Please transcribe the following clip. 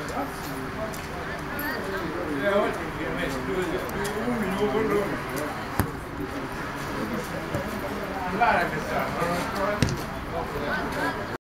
oggi mi ha messo un minuto. Allora che sta?